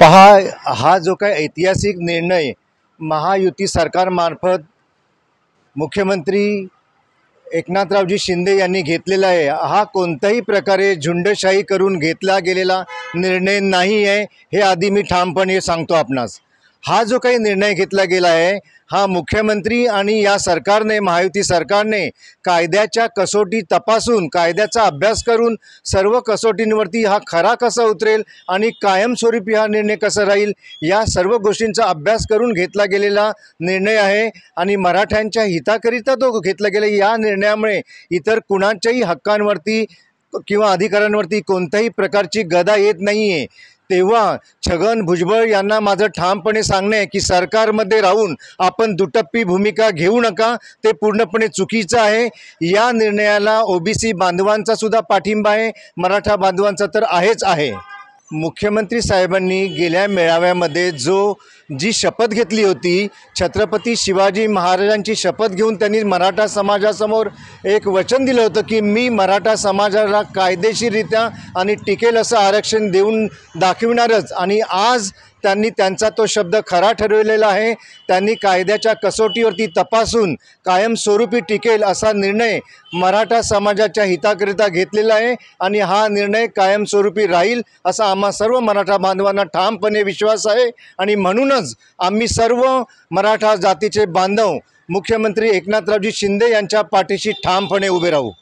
पहा, हा जो काही ऐतिहासिक निर्णय महायुती सरकारमार्फत मुख्यमंत्री एकनाथरावजी शिंदे यांनी घेतलेला आहे, हा कोणत्याही प्रकारे झुंडशाही करून घेतला गेलेला निर्णय नाही आहे, हे आधी मी ठामपणे सांगतो आपणास। हा जो काही निर्णय घेतला गेला आहे, हा मुख्यमंत्री आणि या सरकारने, महायुती सरकारने कायद्याच्या कसोटी तपासून, कायद्याचा अभ्यास करून सर्व कसोटींवरती हा खरा कसा उतरेल आणि कायमस्वरूपी हा निर्णय कसा राहील, या सर्व गोष्टींचा अभ्यास करून घेतला गेलेला निर्णय आहे। आणि मराठ्यांच्या हिताकरिता तो घेतला गेला। या निर्णयामुळे इतर कुणाच्याही हक्कांवरती किंवा अधिकारांवरती कोणत्याही प्रकारची गदा येत नाही आहे। तेव्हा छगन भुजबळ यांना माझं ठामपणे सांगणे आहे की सरकारमध्ये राहून आपण दुटप्पी भूमिका घेऊ नका, ते पूर्णपणे चुकीचं आहे। या निर्णयाला ओबीसी बांधवांचा सुद्धा पाठिंबा आहे, मराठा बांधवांचा तर आहेच आहे। मुख्यमंत्री साहेबांनी गेल्या मेळाव्यामध्ये जी शपथ घेतली होती, छत्रपती शिवाजी महाराजांची शपथ घेऊन त्यांनी मराठा समाजासमोर एक वचन दिलं होतं की मी मराठा समाजाला कायदेशीररित्या आणि टिकेल असं आरक्षण देऊन दाखविणारच। आणि आज त्यांनी त्यांचा तो शब्द खरा ठरवलेला आहे। त्यांनी कायद्याच्या कसोटीवरती तपासून कायमस्वरूपी टिकेल असा निर्णय मराठा समाजाच्या हिताकरिता घेतलेला आहे आणि हा निर्णय कायमस्वरूपी राहील असा आम्हा सर्व मराठा बांधवांना ठामपणे विश्वास आहे। आणि म्हणूनच आम्ही सर्व मराठा जातीचे बांधव मुख्यमंत्री एकनाथरावजी शिंदे यांच्या पाठीशी ठामपणे उभे राहू।